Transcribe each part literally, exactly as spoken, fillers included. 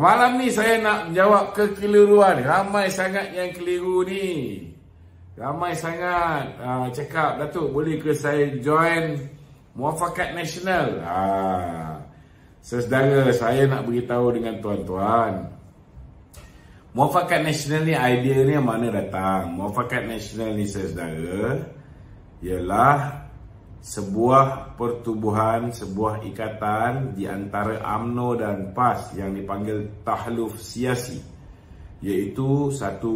malam ni saya nak jawab kekeliruan. Ramai sangat yang keliru ni. Ramai sangat uh, cakap, Datuk boleh ke saya join Muafakat Nasional? Ah, Saudara, saya nak beritahu dengan tuan-tuan, Muafakat Nasional ni, idea ni mana datang? Muafakat Nasional ni, saudara, ialah sebuah pertubuhan, sebuah ikatan di antara UMNO dan PAS yang dipanggil tahluf siasi, iaitu satu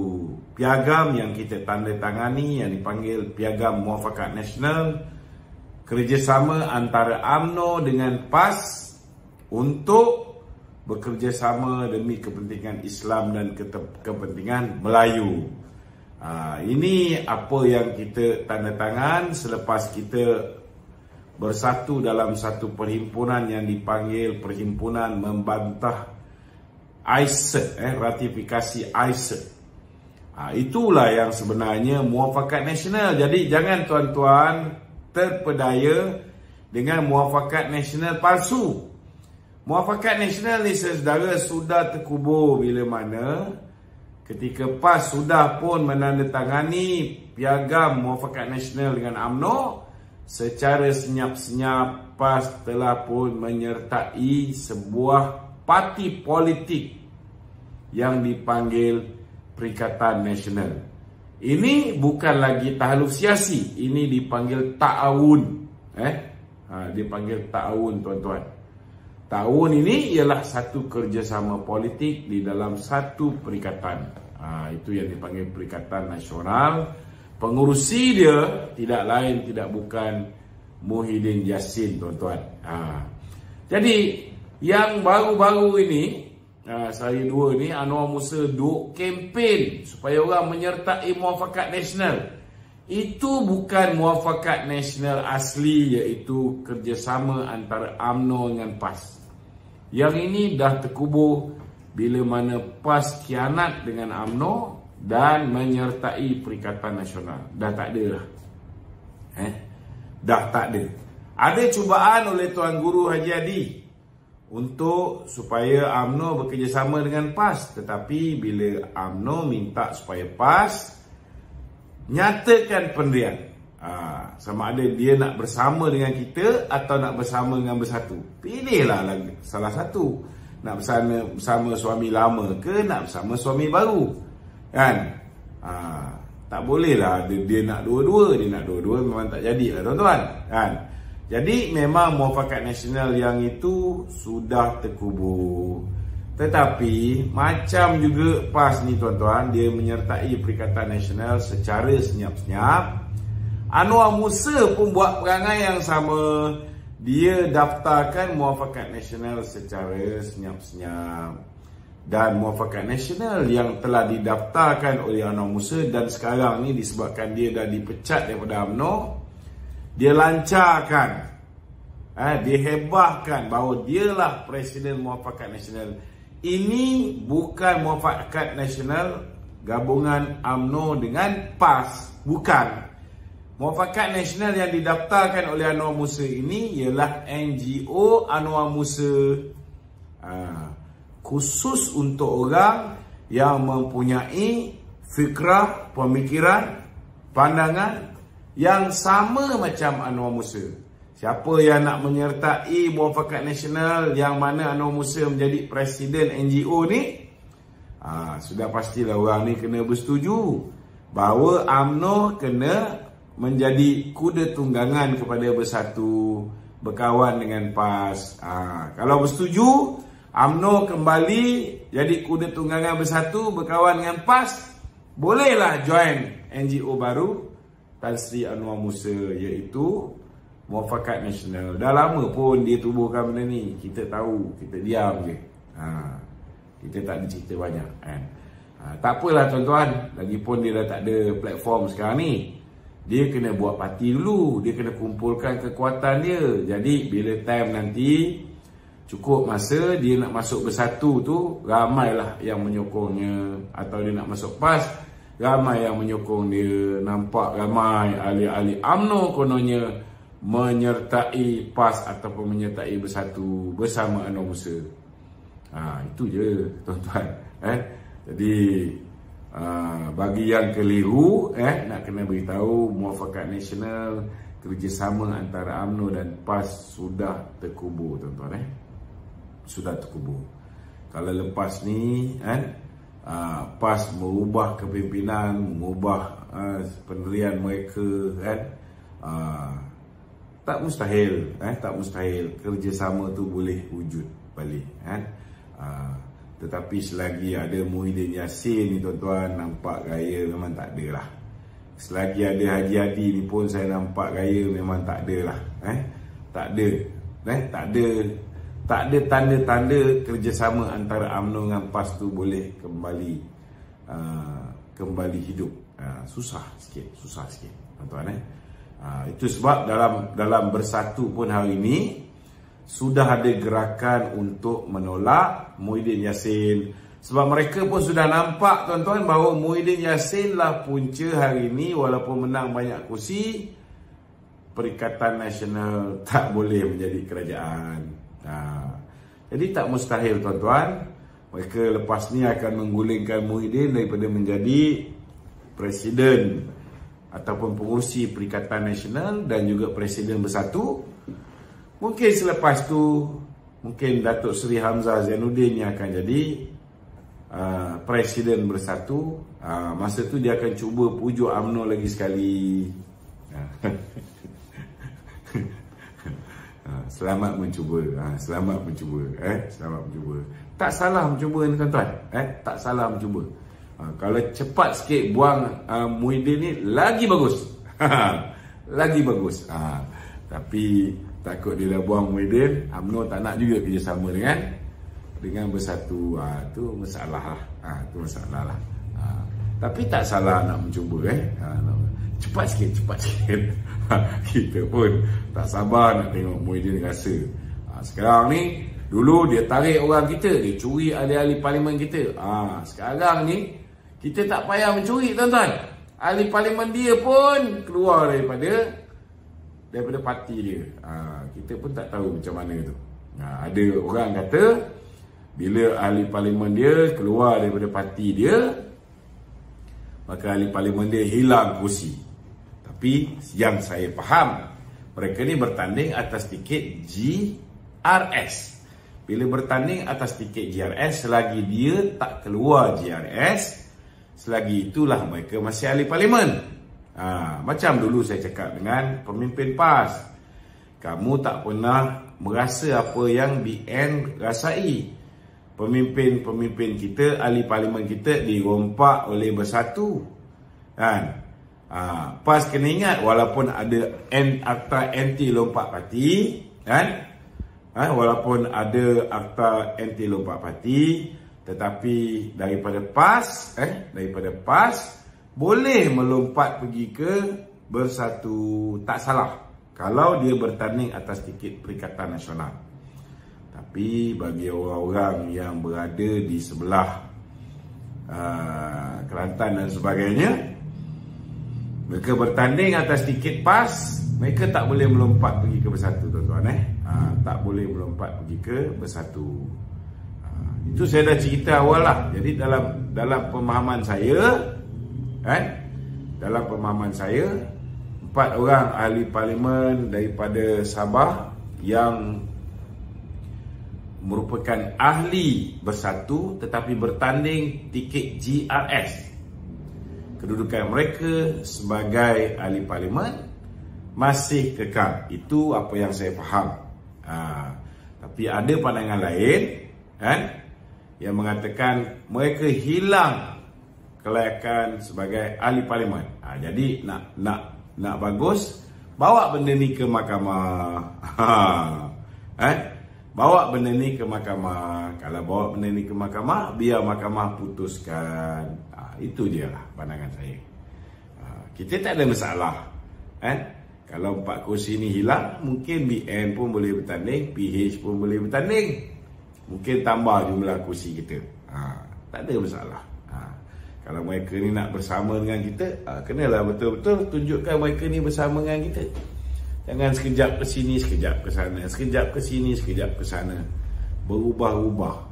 piagam yang kita tanda tangani yang dipanggil Piagam Muafakat Nasional, kerjasama antara UMNO dengan PAS untuk bekerjasama demi kepentingan Islam dan kepentingan Melayu. Ha, ini apa yang kita tanda tangan selepas kita bersatu dalam satu perhimpunan yang dipanggil Perhimpunan Membantah I C E T, eh, ratifikasi I C E T. Ha, itulah yang sebenarnya Muafakat Nasional. Jadi jangan tuan-tuan terpedaya dengan Muafakat Nasional palsu. Muafakat Nasional ni, saudara, sudah terkubur bila mana ketika PAS sudah pun menandatangani Piagam Muafakat Nasional dengan UMNO, secara senyap-senyap PAS telah pun menyertai sebuah parti politik yang dipanggil Perikatan Nasional. Ini bukan lagi tahluf siasi, ini dipanggil ta'awun. Eh, ha, dipanggil ta'awun, tuan-tuan. Tahun ini ialah satu kerjasama politik di dalam satu perikatan. Ha, itu yang dipanggil Perikatan Nasional. Pengurusi dia tidak lain tidak bukan Muhyiddin Yassin, tuan-tuan. Ha. Jadi yang baru-baru ini, ha, saya dua ni, Anwar Musa duk kempen supaya orang menyertai Muafakat Nasional. Itu bukan Muafakat Nasional asli, iaitu kerjasama antara UMNO dengan PAS. Yang ini dah terkubur bila mana PAS khianat dengan UMNO dan menyertai Perikatan Nasional. Dah tak ada lah. Eh? Dah tak ada. Ada cubaan oleh Tuan Guru Haji Adi untuk supaya UMNO bekerjasama dengan PAS. Tetapi bila UMNO minta supaya PAS nyatakan pendirian, ha, sama ada dia nak bersama dengan kita atau nak bersama dengan Bersatu. Pilihlah lagi salah satu. Nak bersama, bersama suami lama ke nak bersama suami baru, kan? Ha, tak bolehlah dia, dia nak dua-dua. Dia nak dua-dua memang tak jadilah, tuan-tuan, kan? Jadi memang Muafakat Nasional yang itu sudah terkubur. Tetapi macam juga PAS ni, tuan-tuan, dia menyertai Perikatan Nasional secara senyap-senyap. Anwar Musa pun buat perangai yang sama. Dia daftarkan Muafakat Nasional secara senyap-senyap. Dan Muafakat Nasional yang telah didaftarkan oleh Anwar Musa dan sekarang ni disebabkan dia dah dipecat daripada UMNO, dia lancarkan, eh, dihebahkan bahawa dialah Presiden Muafakat Nasional. Ini bukan Muafakat Nasional gabungan UMNO dengan PAS. Bukan. Muafakat Nasional yang didaftarkan oleh Anwar Musa ini ialah N G O Anwar Musa. Ha, khusus untuk orang yang mempunyai fikrah, pemikiran, pandangan yang sama macam Anwar Musa. Siapa yang nak menyertai Muafakat Nasional yang mana Anwar Musa menjadi Presiden N G O ni, ha, sudah pastilah orang ni kena bersetuju bahawa UMNO kena menjadi kuda tunggangan kepada Bersatu, berkawan dengan PAS. Ha, kalau bersetuju, UMNO kembali jadi kuda tunggangan Bersatu, berkawan dengan PAS, bolehlah join N G O baru Tan Sri Anwar Musa, iaitu Muafakat Nasional. Dah lama pun dia tubuhkan benda ni. Kita tahu, kita diam je. Ha, kita tak ada cerita banyak, kan? Ha, tak apalah, tuan-tuan. Lagipun dia dah tak ada platform sekarang ni. Dia kena buat parti dulu. Dia kena kumpulkan kekuatan dia. Jadi bila time nanti cukup masa dia nak masuk Bersatu tu, ramailah yang menyokongnya. Atau dia nak masuk PAS, ramai yang menyokong dia. Nampak ramai ahli-ahli UMNO kononnya menyertai PAS ataupun menyertai Bersatu bersama Anwar Musa. Ha, itu je tuan-tuan. Eh? Jadi uh, bagi yang keliru, eh, nak kena beritahu Muafakat Nasional, kerjasama antara U M N O dan PAS sudah terkubur tuan-tuan. Eh? Sudah terkubur. Kalau lepas ni, eh, uh, PAS merubah kepimpinan, mengubah uh, pendirian mereka, kan, uh, tak mustahil, eh, tak mustahil kerjasama tu boleh wujud balik, kan. Uh, tetapi selagi ada Muhyiddin Yassin ni tuan-tuan, nampak gaya memang tak ada lah. Selagi ada Haji Hadi ni pun saya nampak gaya memang tak ada lah, eh, tak ada, eh, tak ada, tak ada tanda-tanda kerjasama antara U M N O dengan PAS tu boleh kembali uh, kembali hidup. Uh, susah sikit, susah sikit tuan-tuan, eh. Uh, itu sebab dalam dalam Bersatu pun hari ini sudah ada gerakan untuk menolak Muhyiddin Yassin. Sebab mereka pun sudah nampak tuan-tuan bahawa Muhyiddin Yassin lah punca hari ini, walaupun menang banyak kursi, Perikatan Nasional tak boleh menjadi kerajaan. Nah, jadi tak mustahil tuan-tuan, mereka lepas ni akan menggulingkan Muhyiddin daripada menjadi presiden ataupun pengurusi Perikatan Nasional dan juga presiden Bersatu. Mungkin selepas tu, mungkin Datuk Seri Hamzah Zainuddin yang akan jadi uh, presiden Bersatu. Uh, masa tu dia akan cuba pujuk U M N O lagi sekali. Selamat mencuba, ha, selamat mencuba, eh, selamat mencuba. Tak salah mencuba ni tuan-tuan, eh, tak salah mencuba. Ha, kalau cepat sikit buang uh, Muhyiddin ni lagi bagus, lagi bagus. Ha, tapi takut dia dah buang Muhyiddin, U M N O tak nak juga kerjasama dengan dengan Bersatu. Ha, tu masalah lah, ha, tu masalah lah. Ha, tapi tak salah nak mencuba, eh. Ha, nak, cepat sikit, cepat sikit. Kita pun tak sabar nak tengok Muhyiddin rasa. Ha, sekarang ni, dulu dia tarik orang kita, dia curi ahli-ahli parlimen kita. Ha, sekarang ni, kita tak payah mencuri tuan-tuan. Ahli parlimen dia pun keluar daripada daripada parti dia. Ha, kita pun tak tahu macam mana tu. Ha, ada orang kata, bila ahli parlimen dia keluar daripada parti dia, maka ahli parlimen dia hilang kursi. Tapi yang saya faham, mereka ni bertanding atas tiket G R S. Bila bertanding atas tiket G R S, selagi dia tak keluar G R S, selagi itulah mereka masih ahli parlimen. Ha, macam dulu saya cakap dengan pemimpin PAS, kamu tak pernah merasa apa yang B N rasai. Pemimpin-pemimpin kita, ahli parlimen kita dirompak oleh Bersatu, kan? Ha, PAS kena ingat, walaupun ada akta anti lompat parti, kan? Ha, walaupun ada akta anti lompat parti, tetapi daripada PAS, eh, daripada PAS boleh melompat pergi ke Bersatu, tak salah, kalau dia bertanding atas tiket Perikatan Nasional. Tapi bagi orang-orang yang berada di sebelah uh, Kelantan dan sebagainya, mereka bertanding atas tiket PAS, mereka tak boleh melompat pergi ke Bersatu tuan-tuan, eh. Ha, tak boleh melompat pergi ke Bersatu. Ha, itu saya dah cerita awal lah. Jadi dalam dalam pemahaman saya, eh, dalam pemahaman saya, empat orang ahli parlimen daripada Sabah yang merupakan ahli Bersatu tetapi bertanding tiket G R S, kedudukan mereka sebagai ahli parlimen masih kekal. Itu apa yang saya faham. Ha, tapi ada pandangan lain, kan, yang mengatakan mereka hilang kelayakan sebagai ahli parlimen. Ha, jadi nak nak nak bagus, bawa benda ni ke mahkamah. Ha, eh? Bawa benda ni ke mahkamah. Kalau bawa benda ni ke mahkamah, biar mahkamah putuskan. Ha, itu dia lah pandangan saya. Ha, kita tak ada masalah, eh? Kalau empat kursi ni hilang, mungkin B N pun boleh bertanding, P H pun boleh bertanding. Mungkin tambah jumlah kursi kita. Ha, tak ada masalah. Ha, kalau mereka ni nak bersama dengan kita, ha, kenalah betul-betul tunjukkan mereka ni bersama dengan kita. Jangan sekejap ke sini, sekejap ke sana, sekejap ke sini, sekejap ke sana. Berubah-ubah.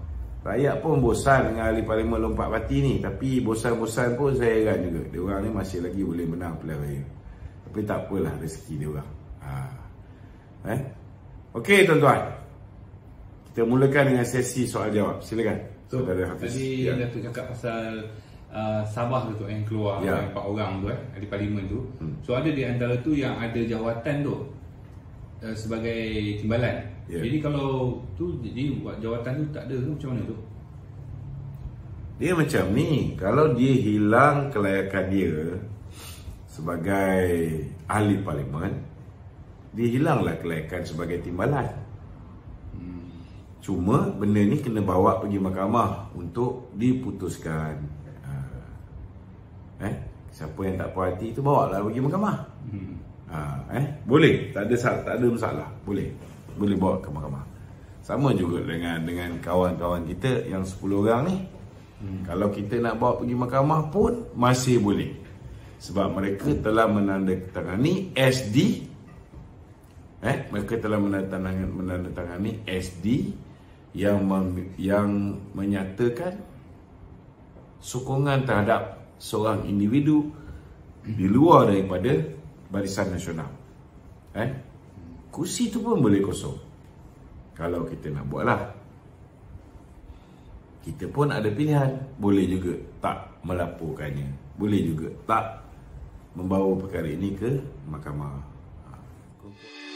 Rakyat pun bosan dengan ahli parlimen lompat parti ni. Tapi bosan-bosan pun saya heran juga. Dia orang ni masih lagi boleh menang pilihan raya. Tapi tak apalah rezeki dia orang. Ha. Eh? Okey tuan-tuan. Kita mulakan dengan sesi soal jawab. Silakan. So, tadi ya. Datuk cakap pasal uh, Sabah tu yang keluar ya. Empat orang tu eh, ahli parlimen tu. Hmm. So ada di antara tu yang ada jawatan tu uh, sebagai timbalan. Ya. Jadi kalau tu jadi buat jawatan tu tak ada tu macam mana tu? Dia macam ni, kalau dia hilang kelayakan dia sebagai ahli parlimen, dia hilanglah kelayakan sebagai timbalan. Hmm. Cuma benda ni kena bawa pergi mahkamah untuk diputuskan. Ha. Eh, siapa yang tak puas hati tu bawa lah pergi mahkamah. Hmm. Ha, eh, boleh, tak ada tak ada masalah, boleh. Boleh bawa ke mahkamah. Sama juga dengan dengan kawan-kawan kita yang sepuluh orang ni. Hmm. Kalau kita nak bawa pergi mahkamah pun masih boleh. Sebab mereka telah menandatangani S D. Eh, mereka telah menandatangani menandatangani S D yang mem, yang menyatakan sokongan terhadap seorang individu di luar daripada Barisan Nasional. Eh? Kursi tu pun boleh kosong. Kalau kita nak buat lah. Kita pun ada pilihan. Boleh juga tak melaporkannya. Boleh juga tak membawa perkara ini ke mahkamah.